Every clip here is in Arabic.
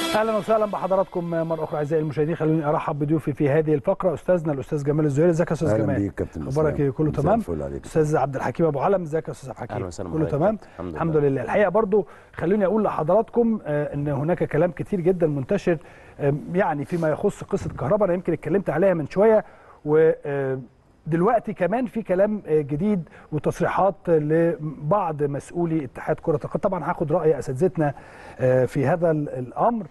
اهلا وسهلا بحضراتكم مره اخرى اعزائي المشاهدين. خلوني ارحب بضيوفي في هذه الفقره استاذنا الاستاذ جمال الزهيري. ازيك يا استاذ جمال؟ اهلا بيك كابتن. اخبارك ايه؟ كله تمام؟ استاذ عبد الحكيم ابو علم. ازيك يا استاذ عبد الحكيم؟ اهلا وسهلا. كله تمام الحمد لله. الحقيقه برضو خلوني اقول لحضراتكم ان هناك كلام كتير جدا منتشر يعني فيما يخص قصه كهرباء. انا يمكن اتكلمت عليها من شويه، ودلوقتي كمان في كلام جديد وتصريحات لبعض مسؤولي اتحاد كره القدم. طبعا هاخد راي اساتذتنا في هذا الامر.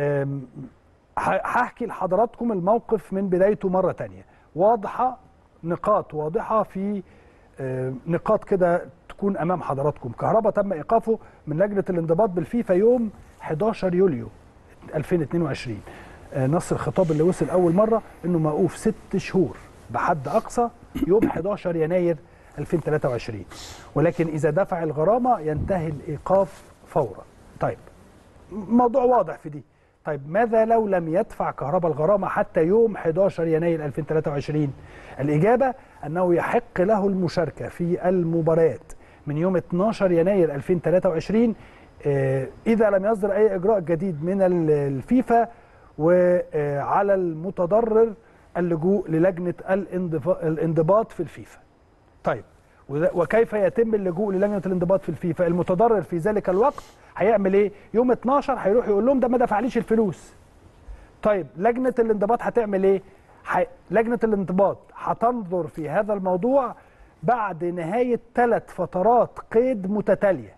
هحكي لحضراتكم الموقف من بدايته مرة تانية واضحة، نقاط واضحة، في نقاط كده تكون أمام حضراتكم. كهرباء تم إيقافه من لجنة الانضباط بالفيفا يوم 11 يوليو 2022. نص الخطاب اللي وصل أول مرة إنه موقوف 6 شهور بحد أقصى يوم 11 يناير 2023، ولكن إذا دفع الغرامة ينتهي الإيقاف فورا. طيب موضوع واضح في دي. طيب ماذا لو لم يدفع كهرباء الغرامة حتى يوم 11 يناير 2023؟ الإجابة أنه يحق له المشاركة في المباريات من يوم 12 يناير 2023 إذا لم يصدر أي إجراء جديد من الفيفا، وعلى المتضرر اللجوء للجنة الانضباط في الفيفا. طيب وكيف يتم اللجوء للجنة الانضباط في الفيفا؟ المتضرر في ذلك الوقت هيعمل ايه؟ يوم 12 هيروح يقول لهم ده ما دفعليش الفلوس. طيب لجنة الانضباط هتعمل ايه؟ لجنة الانضباط هتنظر في هذا الموضوع بعد نهاية 3 فترات قيد متتالية.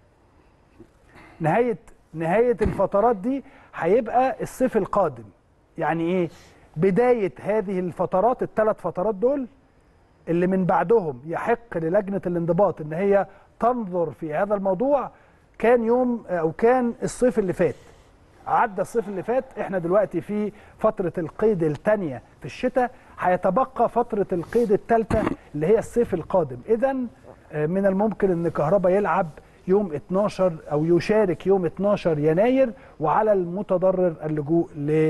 نهاية الفترات دي هيبقى الصيف القادم. يعني ايه؟ بداية هذه الفترات ال3 فترات دول اللي من بعدهم يحق للجنة الانضباط ان هي تنظر في هذا الموضوع كان يوم او كان الصيف اللي فات. عدى الصيف اللي فات، احنا دلوقتي في فترة القيد الثانية في الشتاء، هيتبقى فترة القيد الثالثة اللي هي الصيف القادم. اذا من الممكن ان كهرباء يلعب يوم 12 او يشارك يوم 12 يناير، وعلى المتضرر اللجوء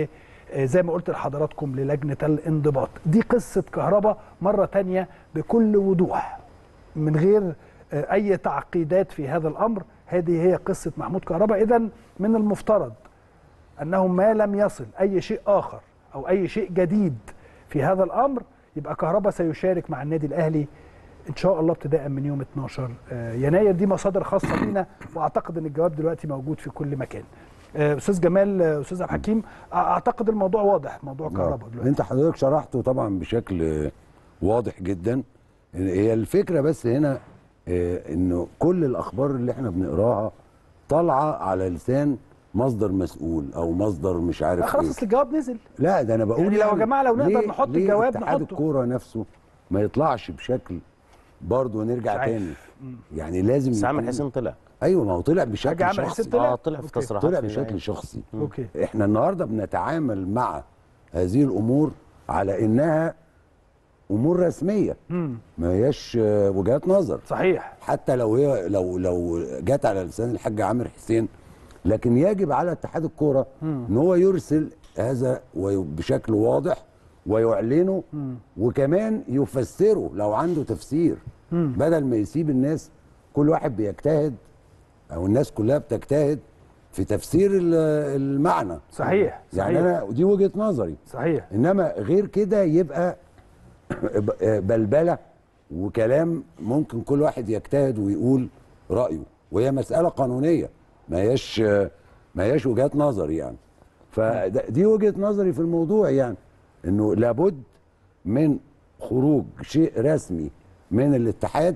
زي ما قلت لحضراتكم للجنة الانضباط. دي قصة كهرباء مرة تانية بكل وضوح من غير أي تعقيدات في هذا الأمر. هذه هي قصة محمود كهرباء. إذن من المفترض أنه ما لم يصل أي شيء آخر أو أي شيء جديد في هذا الأمر، يبقى كهرباء سيشارك مع النادي الأهلي إن شاء الله ابتداء من يوم 12 يناير. دي مصادر خاصة بينا، وأعتقد أن الجواب دلوقتي موجود في كل مكان. استاذ جمال، استاذ عبد الحكيم، اعتقد الموضوع واضح، موضوع كهرباء دلوقتي. انت حضرتك شرحته طبعا بشكل واضح جدا. هي الفكره بس هنا انه كل الاخبار اللي احنا بنقراها طالعه على لسان مصدر مسؤول او مصدر مش عارف خلاص اصل الجواب نزل. لا ده انا بقول يعني لو يا جماعه لو نقدر نحط الجواب نحطه. اتحاد الكوره نفسه ما يطلعش بشكل برضه ونرجع تاني. يعني لازم بس عامر حسين طلع. ايوه ما هو طلع بشكل شخصي. طلع في تصريحات، طلع بشكل شخصي. احنا النهارده بنتعامل مع هذه الامور على انها امور رسميه، ما هياش وجهات نظر. صحيح. حتى لو هي لو جت على لسان الحاج عامر حسين، لكن يجب على اتحاد الكوره ان هو يرسل هذا بشكل واضح ويعلنه، وكمان يفسره لو عنده تفسير، بدل ما يسيب الناس كل واحد بيجتهد او الناس كلها بتجتهد في تفسير المعنى. صحيح. يعني انا دي وجهة نظري. صحيح. انما غير كده يبقى بلبلة وكلام ممكن كل واحد يجتهد ويقول رأيه، وهي مسألة قانونية ما هياش وجهات نظر يعني. فدي وجهة نظري في الموضوع، يعني انه لابد من خروج شيء رسمي من الاتحاد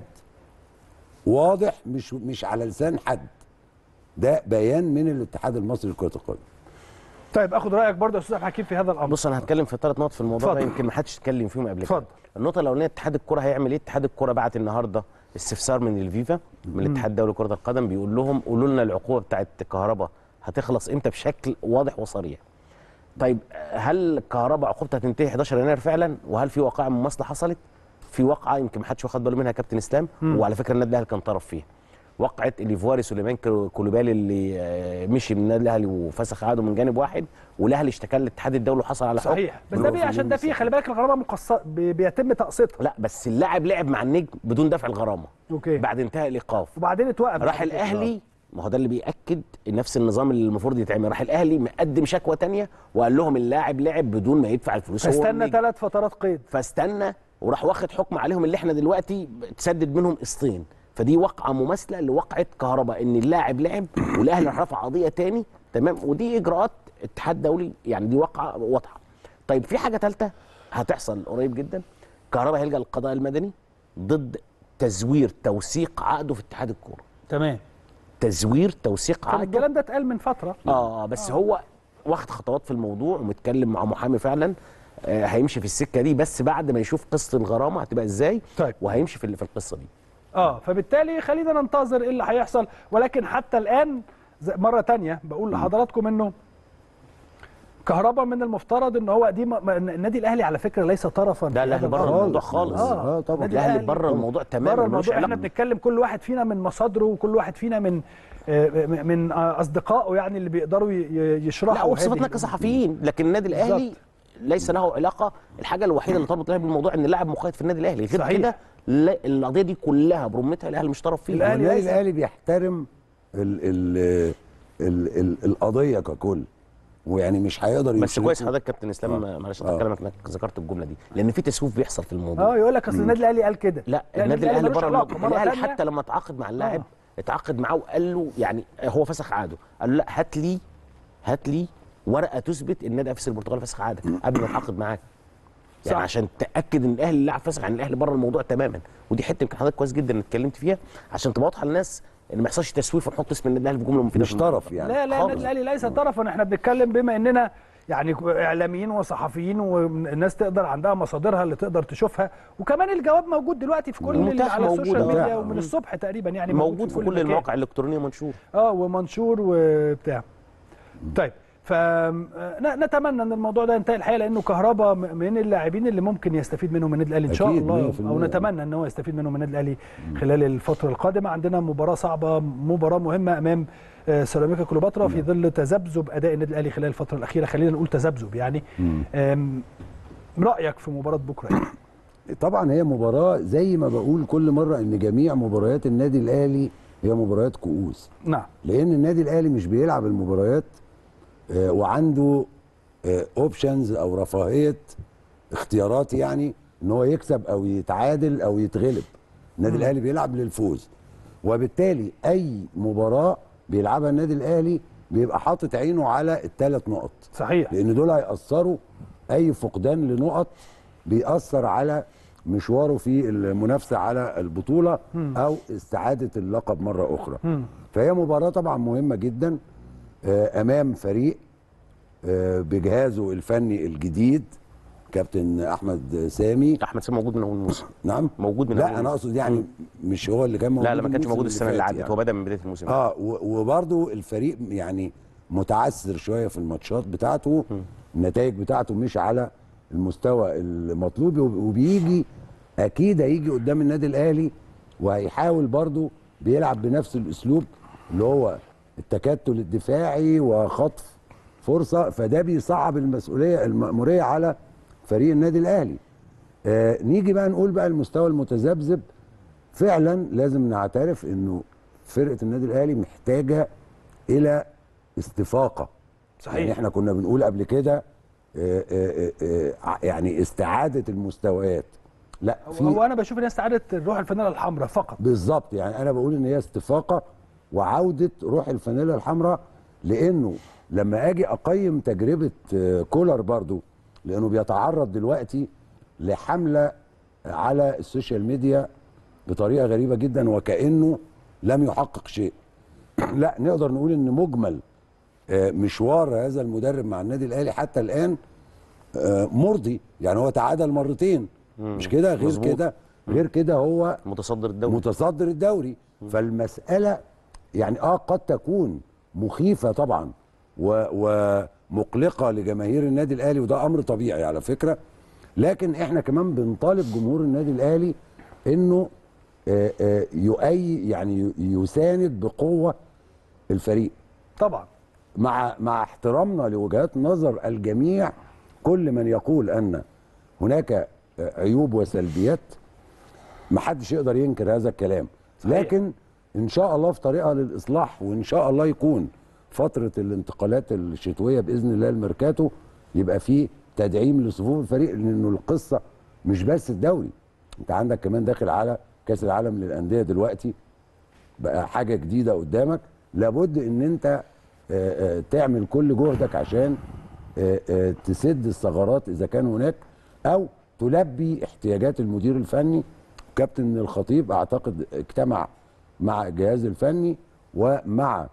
واضح، مش على لسان حد، ده بيان من الاتحاد المصري لكرة القدم. طيب اخد رايك برضه يا استاذ عبد الحكيم في هذا الامر. بص انا هتكلم في 3 نقط في الموضوع ده يمكن ما حدش اتكلم فيهم قبل كده. النقطه الاولانيه، اتحاد الكره هيعمل ايه؟ اتحاد الكره بعت النهارده استفسار من الفيفا، من الاتحاد الدولي لكره القدم، بيقول لهم قولوا لنا العقوبه بتاعت كهرباء هتخلص امتى بشكل واضح وصريح. طيب هل كهرباء عقوبتها هتنتهي 11 يناير فعلا؟ وهل في واقعه مماثله حصلت؟ في واقعه يمكن ما حدش واخد باله منها كابتن اسلام، وعلى فكره النادي الاهلي كان طرف فيها. وقعه الايفواري سليمان كولوبالي اللي مشي من النادي الاهلي وفسخ عقده من جانب واحد، والاهلي اشتكى للاتحاد الدولي وحصل على حكم. صحيح. بس ده عشان ده فيه خلي بالك الغرامه بيتم تقسيطها. لا بس اللاعب لعب مع النجم بدون دفع الغرامه. اوكي. بعد انتهاء الايقاف وبعدين اتوقف، راح الاهلي ما هو ده اللي بيأكد نفس النظام اللي المفروض يتعمل. راح الاهلي مقدم شكوى تانية وقال لهم اللاعب لعب بدون ما يدفع الفلوس، فاستنى 3 فترات قيد، فاستنى وراح واخد حكم عليهم اللي احنا دلوقتي تسدد منهم قسطين. فدي واقعه مماثله لواقعه كهرباء، ان اللاعب لعب والاهلي راح رفع قضيه تاني. تمام، ودي اجراءات اتحاد دولي، يعني دي واقعه واضحه. طيب في حاجه ثالثه هتحصل قريب جدا، كهرباء هيلجأ للقضاء المدني ضد تزوير توثيق عقده في اتحاد الكوره. تمام، تزوير توثيق عقده. الكلام ده اتقال من فتره. بس هو واخد خطوات في الموضوع ومتكلم مع محامي فعلا. هيمشي في السكه دي بس بعد ما يشوف قصه الغرامه هتبقى ازاي. طيب. وهيمشي في القصه دي. فبالتالي خلينا ننتظر ايه اللي هيحصل، ولكن حتى الان مره تانية بقول لحضراتكم انه كهرباء من المفترض ان هو النادي الاهلي على فكره ليس طرفا. لا الاهلي بره الموضوع خالص. طبعا الاهلي بره الموضوع تماما. بره الموضوع. احنا بنتكلم كل واحد فينا من مصادره، وكل واحد فينا من اصدقائه يعني اللي بيقدروا يشرحوا. لا وبصفتنا كصحفيين، لكن النادي الاهلي ليس له علاقه. الحاجه الوحيده اللي تربط الاهلي بالموضوع ان اللاعب مقيد في النادي الاهلي، غير كده القضيه دي كلها برمتها الاهلي مش طرف فيها. النادي الاهلي بيحترم القضيه ككل، ويعني مش هيقدر. بس كويس حضرتك كابتن اسلام، معلش كلامك انك ذكرت الجمله دي، لان في تسويف بيحصل في الموضوع. يقول لك اصل النادي الاهلي قال كده. لا النادي الاهلي بره الموضوع. الاهلي حتى لما اتعاقد مع اللاعب اتعاقد معاه وقال له، يعني هو فسخ عقده، قال له لا هات لي ورقه تثبت ان النادي اف سي البرتغال فسخ عقدك قبل ما اتعاقد معاك. يعني عشان تاكد ان الاهلي اللاعب فسخ، يعني الاهلي بره الموضوع تماما. ودي حته يمكن حضرتك كويس جدا انك اتكلمت فيها عشان تبقى واضحه للناس ان ما يحصلش تسويف ونحط اسم النادي الاهلي في جمله مفيده. مش طرف يعني. لا النادي الاهلي ليس طرفا. احنا بنتكلم بما اننا يعني اعلاميين وصحفيين، والناس تقدر عندها مصادرها اللي تقدر تشوفها، وكمان الجواب موجود دلوقتي في كل اللي على السوشيال ميديا ومن الصبح تقريبا، يعني موجود في كل المواقع الالكترونيه منشور. ومنشور وبتاع. طيب فنتمنى ان الموضوع ده ينتهي الحقيقه، لانه كهرباء من اللاعبين اللي ممكن يستفيد منهم النادي الاهلي ان شاء الله، او نتمنى ان هو يستفيد منهم النادي الاهلي خلال الفتره القادمه. عندنا مباراه صعبه، مباراه مهمه امام سيراميكا كليوباترا في ظل تذبذب اداء النادي الاهلي خلال الفتره الاخيره. خلينا نقول تذبذب يعني. رايك في مباراه بكره يعني؟ طبعا هي مباراه زي ما بقول كل مره ان جميع مباريات النادي الاهلي هي مباريات كؤوس. نعم. لان النادي الاهلي مش بيلعب المباريات وعنده اوبشنز او رفاهيه اختيارات، يعني ان هو يكسب او يتعادل او يتغلب. النادي الاهلي بيلعب للفوز، وبالتالي اي مباراه بيلعبها النادي الاهلي بيبقى حاطط عينه على ال3 نقط. صحيح. لان دول هيأثروا، اي فقدان لنقط بيأثر على مشواره في المنافسه على البطوله او استعاده اللقب مره اخرى. فهي مباراه طبعا مهمه جدا امام فريق بجهازه الفني الجديد، كابتن احمد سامي. موجود من اول الموسم. نعم موجود من لا انا اقصد يعني مش هو اللي كان موجود. لا ما كانش موجود السنه اللي عدت يعني. هو بدا من بدايه الموسم. وبرده الفريق يعني متعثر شويه في الماتشات بتاعته. النتائج بتاعته مش على المستوى المطلوب، وبيجي اكيد هيجي قدام النادي الاهلي وهيحاول برده بيلعب بنفس الاسلوب اللي هو التكتل الدفاعي وخطف فرصه، فده بيصعب المأموريه على فريق النادي الاهلي. نيجي بقى نقول بقى المستوى المتذبذب. فعلا لازم نعترف انه فرقه النادي الاهلي محتاجه الى استفاقه. صحيح. يعني احنا كنا بنقول قبل كده يعني استعاده المستويات. لا هو انا بشوف ان هي استعاده روح الفانيلا الحمراء فقط. بالظبط، يعني انا بقول ان هي استفاقه وعوده روح الفانيلا الحمراء. لانه لما اجي اقيم تجربه كولر برضو، لانه بيتعرض دلوقتي لحمله على السوشيال ميديا بطريقه غريبه جدا وكانه لم يحقق شيء. لا نقدر نقول ان مجمل مشوار هذا المدرب مع النادي الاهلي حتى الان مرضي. يعني هو تعادل مرتين مش كده؟ غير كده هو متصدر الدوري. فالمساله يعني قد تكون مخيفه طبعا ومقلقه لجماهير النادي الاهلي، وده امر طبيعي على فكره. لكن احنا كمان بنطالب جمهور النادي الاهلي انه يعني يساند بقوه الفريق طبعا، مع احترامنا لوجهات نظر الجميع. كل من يقول ان هناك عيوب وسلبيات محدش يقدر ينكر هذا الكلام. صحيح. لكن ان شاء الله في طريقها للاصلاح، وان شاء الله يكون فتره الانتقالات الشتويه باذن الله الميركاتو يبقى فيه تدعيم لصفوف الفريق، لانه القصه مش بس الدوري، انت عندك كمان داخل على كاس العالم للانديه دلوقتي، بقى حاجه جديده قدامك، لابد ان انت تعمل كل جهدك عشان تسد الثغرات اذا كان هناك، او تلبي احتياجات المدير الفني. كابتن الخطيب اعتقد اجتمع مع الجهاز الفني ومع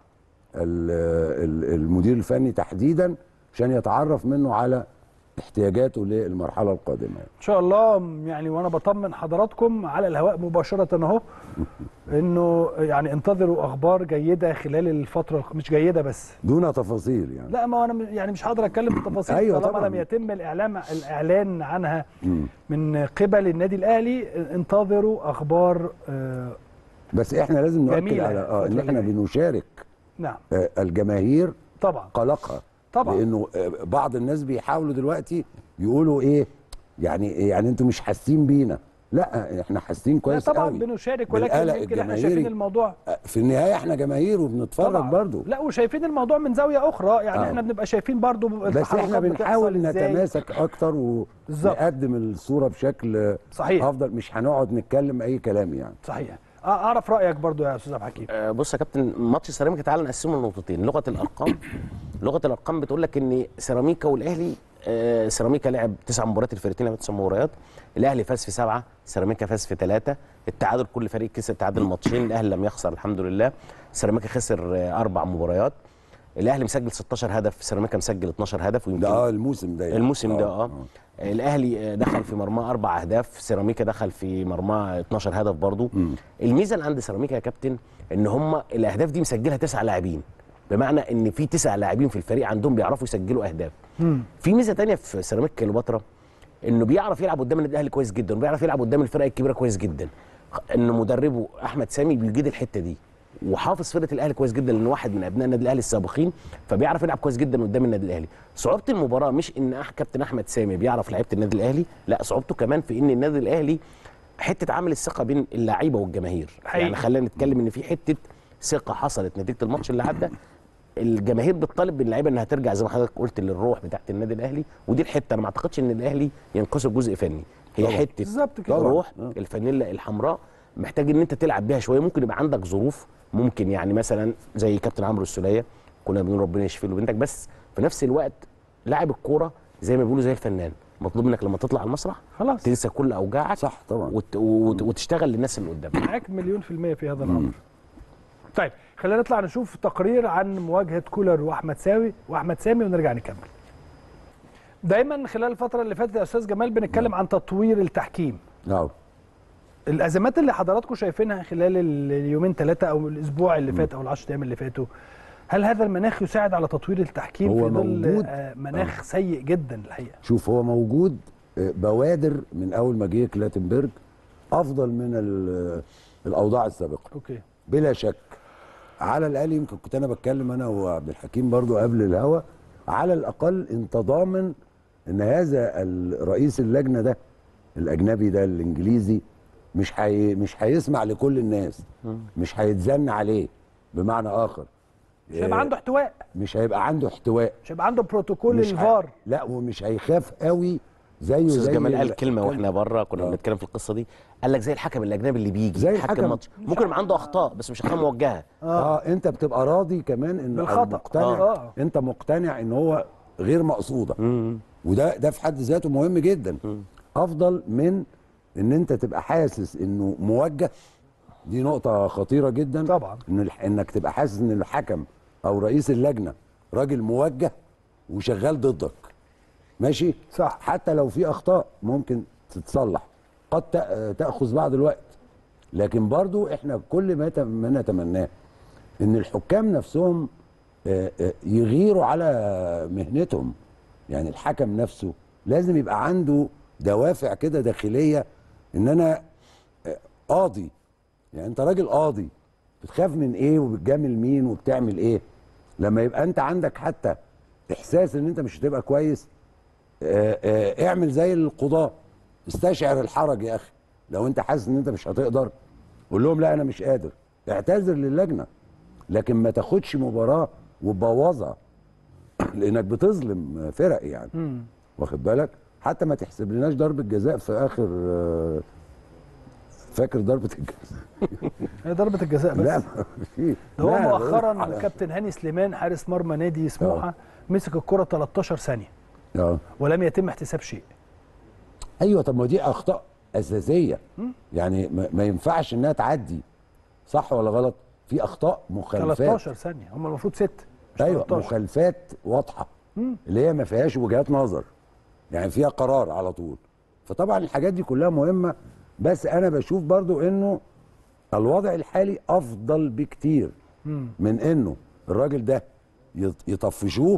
المدير الفني تحديدا عشان يتعرف منه على احتياجاته للمرحله القادمه. ان شاء الله يعني، وانا بطمن حضراتكم على الهواء مباشره اهو انه يعني انتظروا اخبار جيده خلال الفتره، مش جيده بس دون تفاصيل يعني. لا، ما انا يعني مش هقدر اتكلم بالتفاصيل أيوة طالما طبعاً. لم يتم الاعلان عنها من قبل النادي الاهلي. انتظروا اخبار بس احنا لازم نؤكد على ان احنا بنشارك نعم الجماهير طبعا قلقها طبعا، لانه بعض الناس بيحاولوا دلوقتي يقولوا ايه يعني انتوا مش حاسين بينا. لا، احنا حاسين كويس طبعا قوي بنشارك، ولكن يمكن احنا شايفين الموضوع في النهايه احنا جماهير وبنتفرج برضو. لا، وشايفين الموضوع من زاويه اخرى يعني. احنا بنبقى شايفين برضو بس احنا بنحاول نتماسك اكتر ونقدم الصوره بشكل صحيح افضل، مش هنقعد نتكلم اي كلام يعني. صحيح. اعرف رايك برضو يا استاذ عبد الحكيم. بص يا كابتن، ماتش سيراميكا تعالى نقسمه لنقطتين. لغه الارقام بتقول لك ان سيراميكا والاهلي، سيراميكا لعب 9 مباريات، الفريقين لعبوا 9 مباريات، الاهلي فاز في 7، سيراميكا فاز في 3، التعادل كل فريق كسب تعادل ماتشين، الاهلي لم يخسر الحمد لله، سيراميكا خسر 4 مباريات، الاهلي مسجل 16 هدف، سيراميكا مسجل 12 هدف، ويمكن ده الموسم ده يعني. الموسم ده الاهلي دخل في مرماه 4 اهداف، سيراميكا دخل في مرماه 12 هدف برضو. الميزه اللي عند سيراميكا يا كابتن ان هم الاهداف دي مسجلها 9 لاعبين، بمعنى ان في 9 لاعبين في الفريق عندهم بيعرفوا يسجلوا اهداف. في ميزه ثانيه في سيراميكا كليوباترا، انه بيعرف يلعب قدام النادي الاهلي كويس جدا، وبيعرف يلعب قدام الفرق الكبيره كويس جدا، ان مدربه احمد سامي بيجيد الحته دي، وحافظ فرقه الاهلي كويس جدا، لانه واحد من ابناء النادي الاهلي السابقين، فبيعرف يلعب كويس جدا قدام النادي الاهلي. صعوبه المباراه مش ان كابتن احمد سامي بيعرف لعيبه النادي الاهلي، لا، صعوبته كمان في ان النادي الاهلي حته عامل الثقه بين اللعيبه والجماهير. يعني خلينا نتكلم ان في حته ثقه حصلت نتيجه الماتش اللي عدى، الجماهير بتطالب باللعيبه انها ترجع زي ما حضرتك قلت للروح بتاعت النادي الاهلي، ودي الحته انا ما اعتقدش ان الاهلي ينقصه جزء فني، هي طبعا. حته بالظبط كده، الروح الفانيلا الحمراء محتاج ان انت تلعب بيها شويه. ممكن يبقى عندك ظروف، ممكن يعني مثلا زي كابتن عمرو السوليه كنا بنقول ربنا يشفي له بنتك، بس في نفس الوقت لاعب الكوره زي ما بيقولوا زي الفنان، مطلوب منك لما تطلع على المسرح خلاص تنسى كل اوجاعك، صح طبعا، وتشتغل للناس اللي قدامك. معاك 100% في هذا الامر. طيب خلينا نطلع نشوف تقرير عن مواجهه كولر واحمد سامي ونرجع نكمل. دايما خلال الفتره اللي فاتت يا استاذ جمال بنتكلم عن تطوير التحكيم. الازمات اللي حضراتكم شايفينها خلال اليومين 3 او الاسبوع اللي فات او ال10 ايام اللي فاتوا، هل هذا المناخ يساعد على تطوير التحكيم في ظل مناخ سيء جدا الحقيقه؟ شوف، هو موجود بوادر من اول ما جه كلاتنبرج افضل من الاوضاع السابقه. اوكي، بلا شك. على الاقل يمكن كنت انا بتكلم انا وعبد الحكيم برضو قبل الهوا، على الاقل انت ضامن ان هذا رئيس اللجنه ده الاجنبي ده الانجليزي مش هيسمع لكل الناس، مش هيتزن عليه، بمعنى اخر مش هيبقى عنده احتواء، مش هيبقى عنده احتواء، مش هيبقى عنده بروتوكول الفار، لا، ومش هيخاف قوي زيه. استاذ جمال قال كلمه واحنا بره كنا بنتكلم في القصه دي، قال لك زي الحكم الاجنبي اللي بيجي زي الحكم ماتش ممكن يبقى عنده اخطاء بس مش اخطاء موجهه. انت بتبقى راضي كمان ان بالخطا، انت مقتنع ان هو غير مقصوده، وده في حد ذاته مهم جدا. افضل من ان انت تبقى حاسس انه موجه، دي نقطه خطيره جدا طبعا، انك تبقى حاسس ان الحكم او رئيس اللجنه راجل موجه وشغال ضدك، ماشي صح، حتى لو في اخطاء ممكن تتصلح، قد تاخذ بعض الوقت، لكن برضو احنا كل ما نتمناه ان الحكام نفسهم يغيروا على مهنتهم. يعني الحكم نفسه لازم يبقى عنده دوافع كده داخليه، ان انا قاضي، يعني انت راجل قاضي، بتخاف من ايه وبتجامل مين وبتعمل ايه؟ لما يبقى انت عندك حتى احساس ان انت مش هتبقى كويس، اعمل زي القضاة، استشعر الحرج يا اخي. لو انت حاسس ان انت مش هتقدر قول لهم لا انا مش قادر، اعتذر للجنه، لكن ما تاخدش مباراه وتبوظها لانك بتظلم فرق يعني. واخد بالك؟ حتى ما تحسب لناش ضربه جزاء في اخر فاكر ضربه الجزاء؟ هي ضربه الجزاء بس. لا في ده هو مؤخرا كابتن هاني سليمان حارس مرمى نادي سموحه مسك الكره 13 ثانيه ولم يتم احتساب شيء. ايوه، طب ما دي اخطاء اساسيه يعني ما ينفعش انها تعدي، صح ولا غلط؟ في اخطاء مخالفات 13 ثانيه، هم المفروض 6. ايوه 13. مخالفات واضحه اللي هي ما فيهاش وجهات نظر، يعني فيها قرار على طول. فطبعا الحاجات دي كلها مهمه، بس انا بشوف برضو انه الوضع الحالي افضل بكتير من انه الراجل ده يطفشوه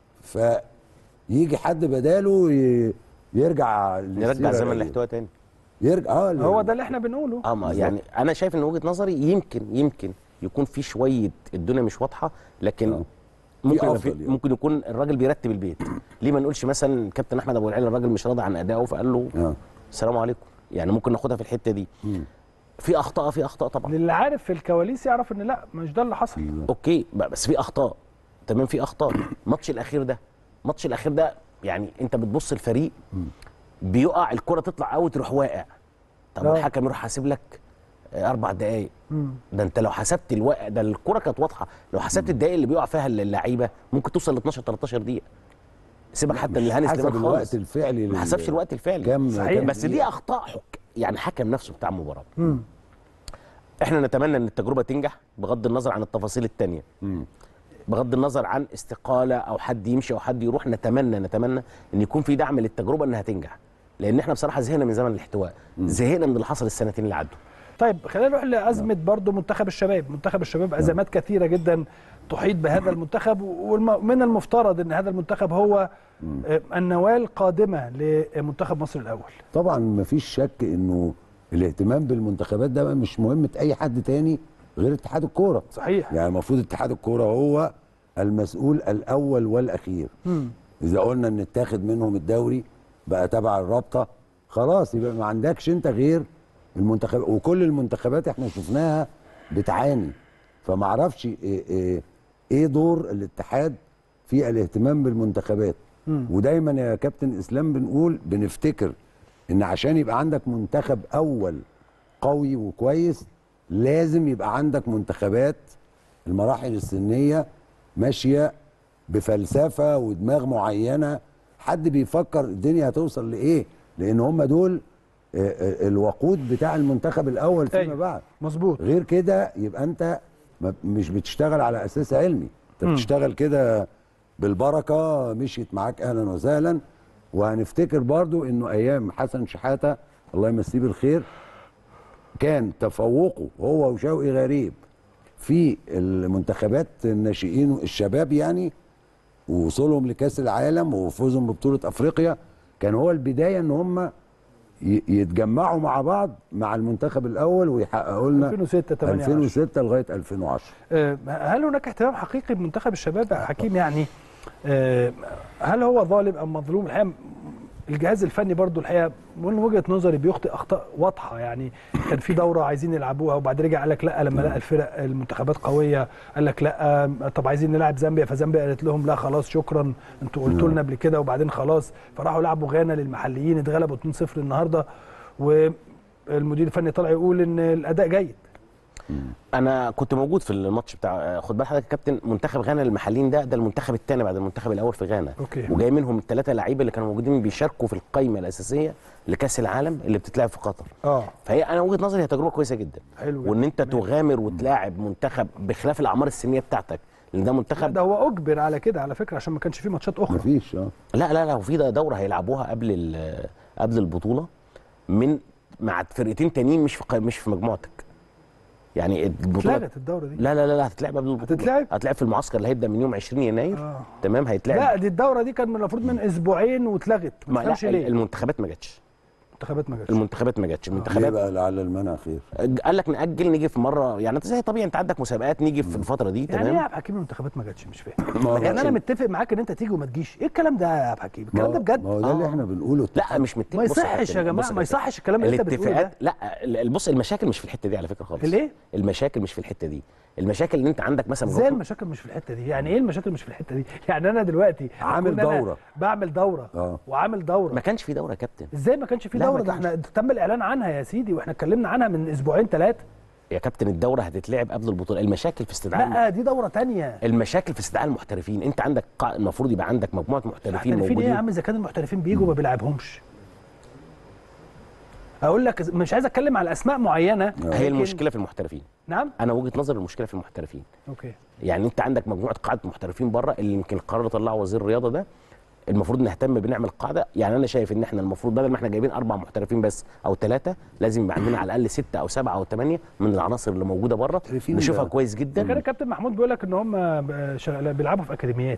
فيجي حد بداله يرجع زمن الاحتواء تاني، يرجع. هو ده اللي احنا بنقوله. يعني انا شايف ان وجهه نظري يمكن يكون في شويه الدنيا مش واضحه، لكن ممكن يكون الراجل بيرتب البيت. ليه ما نقولش مثلا كابتن احمد ابو العلا الراجل مش راضي عن ادائه فقال له السلام عليكم، يعني ممكن ناخدها في الحته دي. في اخطاء طبعا، اللي عارف في الكواليس يعرف ان لا مش ده اللي حصل. اوكي، بس في اخطاء، تمام، في اخطاء. الماتش الاخير ده يعني انت بتبص الفريق بيقع، الكره تطلع اوت تروح واقع، طب الحكم يروح حاسب لك 4 دقائق. ده انت لو حسبت الوقت ده، الكره كانت واضحه، لو حسبت الدقائق اللي بيقع فيها اللعيبه ممكن توصل ل 12 13 دقيقه. سيبك حتى من هاني سليمان خالص، الوقت الفعلي ما حسبش الوقت الفعلي صحيح. بس دي اخطاء يعني حكم نفسه بتاع المباراه. احنا نتمنى ان التجربه تنجح بغض النظر عن التفاصيل الثانيه، بغض النظر عن استقاله او حد يمشي او حد يروح. نتمنى ان يكون في دعم للتجربه انها تنجح، لان احنا بصراحه زهقنا من زمن الاحتواء، زهقنا من اللي حصل السنتين اللي عدوا. طيب خلينا نروح لازمه برضو منتخب الشباب. ازمات كثيره جدا تحيط بهذا المنتخب، ومن المفترض ان هذا المنتخب هو النواه القادمه لمنتخب مصر الاول. طبعا مفيش شك انه الاهتمام بالمنتخبات ده مش مهمه اي حد تاني غير اتحاد الكوره. صحيح، يعني المفروض اتحاد الكوره هو المسؤول الاول والاخير. اذا قلنا ان اتاخد منهم الدوري بقى تبع الرابطه، خلاص يبقى ما عندكش انت غير المنتخب. وكل المنتخبات احنا شفناها بتعاني، فما اعرفش ايه دور الاتحاد في الاهتمام بالمنتخبات. ودايما يا كابتن اسلام بنفتكر ان عشان يبقى عندك منتخب اول قوي وكويس لازم يبقى عندك منتخبات المراحل السنيه ماشيه بفلسفه ودماغ معينه، حد بيفكر الدنيا هتوصل لايه، لان هم دول الوقود بتاع المنتخب الاول فيما بعد. مظبوط. غير كده يبقى انت مش بتشتغل على اساس علمي، انت بتشتغل كده بالبركه، مشيت معاك اهلا وسهلا. وهنفتكر برضو انه ايام حسن شحاته الله يمسيه بالخير كان تفوقه هو وشوقي غريب في المنتخبات الناشئين الشباب يعني، ووصولهم لكاس العالم وفوزهم ببطوله افريقيا، كان هو البدايه ان هم يتجمعوا مع بعض مع المنتخب الاول ويحققوا لنا 2006 لغايه 2010. هل هناك اهتمام حقيقي بمنتخب الشباب يا حكيم؟ يعني هل هو ظالم ام مظلوم؟ الحقيقه الجهاز الفني برضو الحقيقه من وجهه نظري بيخطئ اخطاء واضحه. يعني كان في دوره عايزين يلعبوها وبعد رجع قال لك لا، لما لقى الفرق المنتخبات قويه قال لك لا، طب عايزين نلعب زامبيا، فزامبيا قالت لهم لا خلاص شكرا انتوا قلتوا لنا قبل كده، وبعدين خلاص فراحوا لعبوا غانا للمحليين اتغلبوا 2-0 النهارده، والمدير الفني طلع يقول ان الاداء جيد. انا كنت موجود في الماتش بتاع، خد بال حضرتك يا كابتن، منتخب غانا للمحليين ده المنتخب الثاني بعد المنتخب الاول في غانا. وجاي منهم ال3 لعيبه اللي كانوا موجودين بيشاركوا في القائمه الاساسيه لكاس العالم اللي بتتلعب في قطر. فهي انا وجهه نظري هي تجربه كويسه جدا. حلو. وان انت تغامر وتلاعب منتخب بخلاف الاعمار السنيه بتاعتك، لان ده منتخب ده هو اجبر على كده على فكره عشان ما كانش فيه ماتشات اخرى. مفيش لا وفي دوره هيلعبوها قبل البطوله مع فرقتين تانيين مش في مجموعتك. يعني البطوله اتلغت الدوره دي. لا هتتلعب قبل البطوله. هتتلعب في المعسكر اللي هيبدا من يوم 20 يناير. تمام، هيتلعب. لا دي الدوره دي كان المفروض من اسبوعين واتلغت، ما تفهمش ليه. المنتخبات ما جاتش. المنتخبات ما جاتش. المنتخبات ليه بقى؟ لعل المنع خير. قال لك نأجل نيجي في مره، يعني انت زي طبيعي انت عندك مسابقات نيجي في الفتره دي. يعني تمام. ايه يا عبد الحكيم المنتخبات ما جاتش؟ مش فاهم. يعني انا متفق معاك ان انت تيجي وما تجيش، ايه الكلام ده يا عبد الحكيم؟ الكلام ده بجد؟ ما هو ده اللي احنا بنقوله. لا مش متفق. ما يصحش يا جماعه، ما يصحش الكلام اللي انت بتقوله ده. لا بص، المشاكل مش في الحته دي على فكره خالص. ليه؟ المشاكل مش في الحته دي. المشاكل ان انت عندك مثلا ازاي المشاكل مش في الحته دي؟ يعني ايه المشاكل مش في الحته دي؟ يعني انا دلوقتي عامل دوره، بعمل دوره وعامل دوره. ما كانش في دوره يا كابتن. ازاي ما كانش في دوره؟ ده احنا تم الاعلان عنها يا سيدي، واحنا اتكلمنا عنها من اسبوعين 3 يا كابتن. الدوره هتتلعب قبل البطوله. المشاكل في استدعاء لا دي دوره ثانيه. المشاكل في استدعاء المحترفين. انت عندك المفروض يبقى عندك مجموعه محترفين موجودين. ايه يا عم؟ اذا كان المحترفين بيجوا ما بيلعبهمش. اقول لك مش عايز اتكلم على اسماء معينه. هي المشكله في المحترفين. نعم، انا وجهه نظري المشكله في المحترفين. اوكي. يعني انت عندك مجموعه قاعده محترفين بره، اللي يمكن القرار طلعه وزير الرياضه ده. المفروض نهتم بنعمل قاعده. يعني انا شايف ان احنا المفروض بدل ما احنا جايبين 4 محترفين بس او 3، لازم يبقى عندنا على الاقل 6 أو 7 أو 8 من العناصر اللي موجوده بره، نشوفها كويس جدا. كان الكابتن محمود بيقول لك ان هم بيلعبوا في اكاديميات.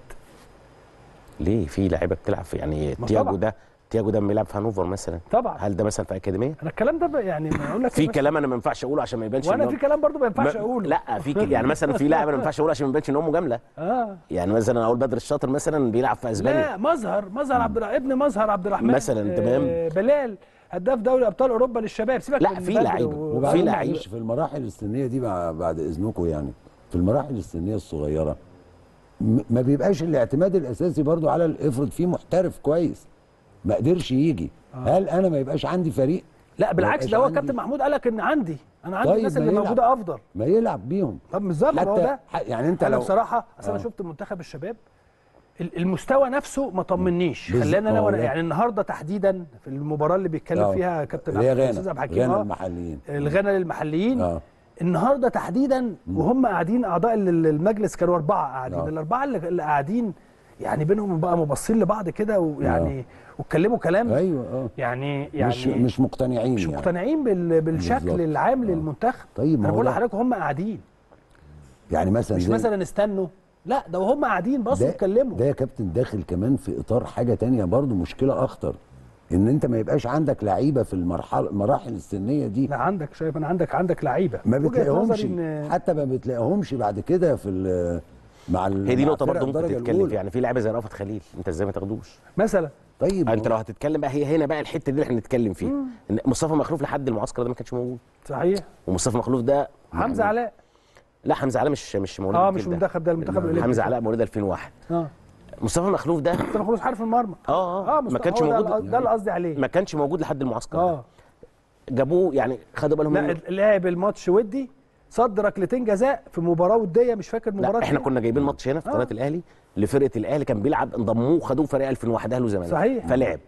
ليه؟ في لعيبه بتلعب في، يعني تياجو ده بيلعب في هانوفر مثلا. طبعا. هل ده مثلا في اكاديميه؟ انا الكلام ده يعني اقول لك في كلام انا ما ينفعش اقوله عشان ما يبانش. وانا في كلام برضو ما ينفعش اقوله. لا في يعني مثلا في لاعب انا ما ينفعش اقوله عشان ما يبانش ان هو مجامله. يعني مثلا اقول بدر الشاطر مثلا بيلعب في اسبانيا. لا مظهر ابن مظهر عبد الرحمن مثلا. تمام. بلال هداف دوري ابطال اوروبا للشباب. سيبك لا في لعيبه في لعيبه في المراحل السنيه دي بعد اذنكم، يعني في المراحل السنيه الصغيره ما بيبقاش الاعتماد الاساسي برضو على افرض في محترف كويس ما قدرش يجي. هل انا ما يبقاش عندي فريق؟ لا بالعكس، ده هو كابتن محمود قال لك ان انا عندي طيب الناس اللي موجوده افضل ما يلعب بيهم. طب بالظبط هو ده. يعني انت انا بصراحه انا شفت منتخب الشباب المستوى نفسه ما طمنيش. خلينا انا يعني النهارده تحديدا في المباراه اللي بيتكلم فيها كابتن استاذ عبد الحكيم المحليين للمحليين النهارده تحديدا وهم قاعدين اعضاء المجلس كانوا 4 قاعدين. الاربعه اللي قاعدين يعني بينهم بقى مبصين لبعض كده، ويعني واتكلموا كلام. ايوه يعني مش مقتنعين، مش مقتنعين بالشكل العام للمنتخب. طيب انا بقول لحضرتك هم قاعدين، يعني مثلا مش مثلا استنوا، لا ده وهم قاعدين بصوا يتكلموا. ده يا كابتن داخل كمان في اطار حاجه تانية برضو مشكله اخطر، ان انت ما يبقاش عندك لعيبه في المراحل السنيه دي. لا عندك، شايف انا عندك لعيبه ما بتلاقيهمش، حتى ما بتلاقيهمش بعد كده في مع هي دي نقطه برضه ممكن تتكلم فيها. يعني في لعيبه زي رأفت خليل، انت ازاي ما تاخدوش مثلا؟ طيب انت لو هتتكلم بقى، هي هنا بقى الحته دي اللي احنا نتكلم فيها. ان مصطفى مخلوف لحد المعسكر ده ما كانش موجود. صحيح. ومصطفى مخلوف ده حمزه علاء. لا حمزه علاء مش مواليد مش منتخب، ده المنتخب الاولمبي. حمزه علاء مواليد 2001. مصطفى مخلوف ده حارس المرمى. ما كانش موجود. ده اللي قصدي عليه. ما كانش موجود لحد المعسكر. جابوه يعني خدوا بالهم منه. لا لعب الماتش ودي، صد ركلتين جزاء في مباراه وديه، مش فاكر مباراه. احنا كنا جايبين ماتش هنا في قناه الاهلي لفرقه الاهلي، كان بيلعب، انضموه خدوه فريق 2001 اهلي وزمالك. صحيح. فلعب،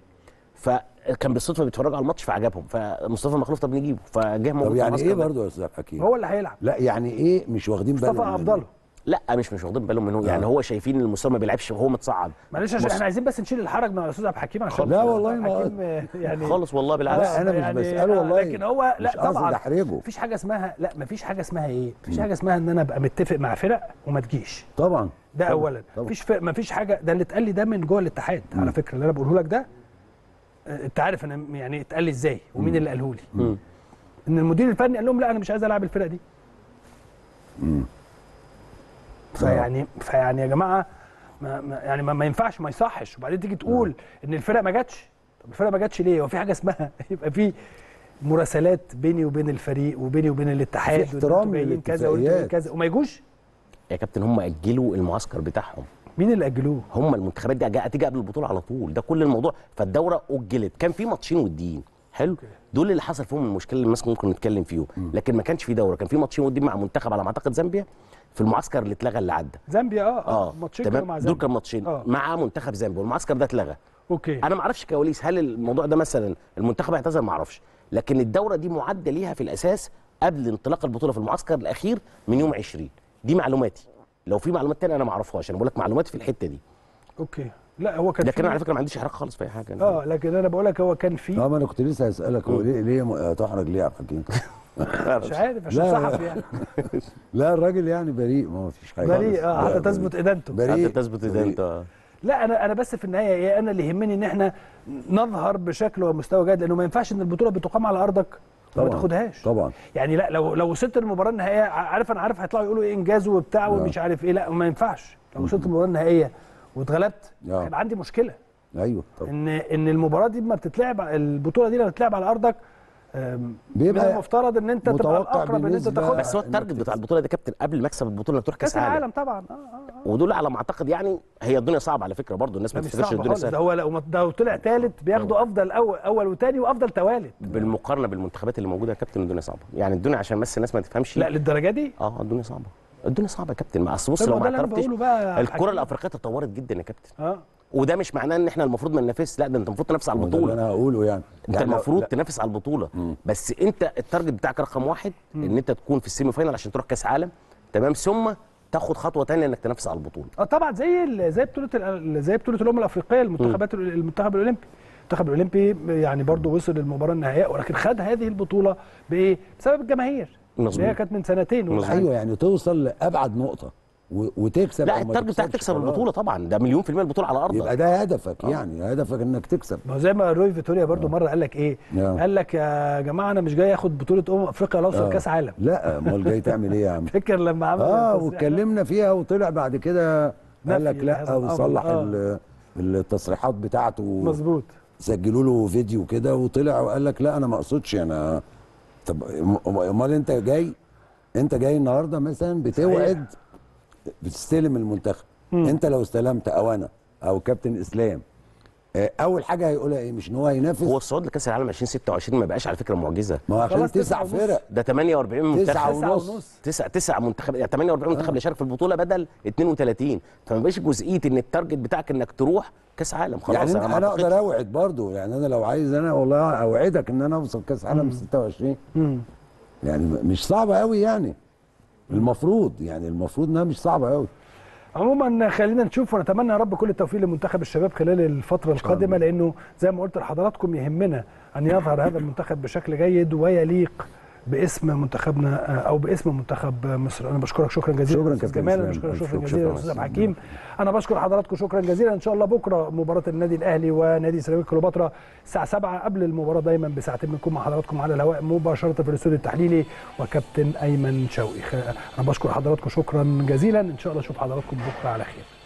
فكان بالصدفه بيتفرجوا على الماتش فعجبهم، فمصطفى مخلوف طب نجيبه، فجه موجود. طب يعني ايه برضه يا استاذ حكيم؟ هو اللي هيلعب. لا يعني ايه مش واخدين بالهم؟ مصطفى افضل. لا مش واخدين بالهم منه. يعني هو شايفين ان المستوى ما بيلعبش وهو متصعد. معلش احنا عايزين بس نشيل الحرج من الاستاذ عبد الحكيم عشان لا والله ما يعني خالص والله بالعكس. لا انا مش بساله والله، لكن هو لا طبعا مفيش حاجه اسمها، لا مفيش حاجه اسمها ايه؟ مفيش حاجه اسمها ان انا ابقى متفق مع فرق وما تجيش. طبعا ده طبعًا. اولا مفيش حاجه، ده اللي اتقال لي ده من جوه الاتحاد على فكره، اللي انا بقوله لك ده انت عارف انا يعني اتقال لي ازاي ومين اللي قاله لي. ان المدير الفني قال لهم لا انا مش عايز العب الفرقه دي. فيعني يا جماعه ما ينفعش، ما يصحش. وبعدين تيجي تقول ان الفرق ما جاتش. طب الفرق ما جاتش ليه؟ هو في حاجه اسمها يبقى في مراسلات بيني وبين الفريق وبيني وبين الاتحاد، في احترام جايين كذا وانتوا كذا وما يجوش يا كابتن. هم اجلوا المعسكر بتاعهم. مين اللي اجلوه؟ هم المنتخبات دي هتيجي قبل البطوله على طول، ده كل الموضوع. فالدوره اجلت، كان في ماتشين وديين حلو. دول اللي حصل فيهم المشكله اللي الناس ممكن نتكلم فيهم. لكن ما كانش في دوره، كان في ماتشين وديين مع منتخب على ما اعتقد زامبيا في المعسكر اللي اتلغى اللي عدى. زامبيا ماتشين كانوا مع زامبيا. دول كانوا ماتشين مع منتخب زامبيا والمعسكر ده اتلغى. اوكي. انا ما اعرفش كواليس، هل الموضوع ده مثلا المنتخب اعتذر؟ ما اعرفش. لكن الدوره دي معده ليها في الاساس قبل انطلاق البطوله في المعسكر الاخير من يوم 20. دي معلوماتي، لو في معلومات ثانيه انا ما اعرفهاش، انا بقول لك معلوماتي في الحته دي. اوكي. لا هو كان لكن انا على فكره ما عنديش احراج خالص في اي حاجه. لكن انا بقول لك هو كان في ما انا كنت لسه هسالك هو ليه تحرج ليه يا عبد الحكيم؟ مش عارف عشان صحفي يعني. لا الراجل يعني بريء، ما فيش حاجه بريء حتى تثبت ادانته. حتى تثبت ادانته. لا انا بس في النهايه ايه، انا اللي يهمني ان احنا نظهر بشكل ومستوى جيد، لانه ما ينفعش ان البطوله بتقام على ارضك وما تاخدهاش طبعا. يعني لا لو وصلت المباراه النهائيه، انا عارف هيطلعوا يقولوا ايه انجاز وبتاع ومش عارف ايه، لا ما ينفعش. لو وصلت المباراه النهائيه واتغلبت هيبقى عندي مشكله. ايوه طبعا. ان المباراه دي ما بتتلعب، البطوله دي لما بتتلعب على ارضك بيبقى المفترض ان انت تبقى الاقرب ان انت تاخدها. بس هو التارجت بتاع البطوله دي كابتن قبل مكسب البطوله تروح كاس العالم طبعا. ودول على ما اعتقد يعني هي الدنيا صعبه على فكره برضو، الناس ما تفتكرش الدنيا سهله. ده هو لو طلع ثالث بياخدوا افضل اول وثاني وافضل توالد. بالمقارنه بالمنتخبات اللي موجوده يا كابتن الدنيا صعبه، يعني الدنيا عشان بس الناس ما تفهمش. لا للدرجه دي؟ الدنيا صعبه، الدنيا صعبه يا كابتن. ما اصل بص، لو ما اعترفتش الكره الافريقيه تطورت جدا يا كابتن. وده مش معناه ان احنا المفروض ما ننافسش، لا ده انت المفروض تنافس على البطوله. ده انا هقوله يعني انت المفروض تنافس على البطوله. بس انت التارجت بتاعك رقم واحد ان انت تكون في السيمي فاينال عشان تروح كاس عالم، تمام، ثم تاخد خطوه ثانيه انك تنافس على البطوله. طبعا زي بطوله الامم الافريقيه، المنتخب الاولمبي. المنتخب الاولمبي يعني برضو وصل للمباراه النهائيه، ولكن خد هذه البطوله بايه؟ بسبب الجماهير. اللي هي كانت من سنتين. ايوه يعني توصل لابعد نقطه وتكسب. لا التارجت بتاعك تكسب البطوله طبعا، ده مليون في المية البطوله على ارضك. يبقى ده هدفك يعني هدفك انك تكسب. ما زي ما روي فيتوريا برضو مره قال لك ايه؟ قال لك يا جماعه انا مش جاي اخد بطوله افريقيا لو اوصل كاس عالم. لا امال جاي تعمل ايه يا عم؟ فاكر لما عمل واتكلمنا فيها وطلع بعد كده قال لك لا وصلح التصريحات بتاعته. مظبوط. سجلوا له فيديو كده وطلع وقال لك لا انا ما اقصدش انا. طب امال انت جاي النهارده مثلا بتوعد بتستلم المنتخب. انت لو استلمت او انا او كابتن اسلام، اول حاجه هيقولها ايه؟ مش ان هو هينافس. هو الصعود لكاس العالم 2026 ما بقاش على فكره معجزه. ما هو عشان 9 فرق، ده 48 منتخب، 9 منتخب، يعني 48 منتخب اللي شارك في البطوله بدل 32. فما بقاش جزئيه ان التارجت بتاعك انك تروح كاس عالم خلاص. يعني انا اقدر اوعد برضو، يعني انا لو عايز انا والله اوعدك ان انا اوصل كاس عالم 26. يعني مش صعبه قوي يعني. المفروض انها مش صعبه قوي. عموما خلينا نشوف ونتمنى يا رب كل التوفيق لمنتخب الشباب خلال الفتره القادمه، لانه زي ما قلت لحضراتكم يهمنا ان يظهر هذا المنتخب بشكل جيد ويليق باسم منتخبنا او باسم منتخب مصر. انا بشكرك شكرا جزيلا استاذ جمال، انا بشكرك شكرا جزيلا استاذ حكيم. انا بشكر حضراتكم شكرا جزيلا. ان شاء الله بكره مباراه النادي الاهلي ونادي سيراميكا كليوباترا الساعه 7 قبل المباراه دايما بساعتين بنكون مع حضراتكم على الهواء مباشره في الاستوديو التحليلي وكابتن ايمن شوقي. انا بشكر حضراتكم شكرا جزيلا. ان شاء الله اشوف حضراتكم بكره على خير.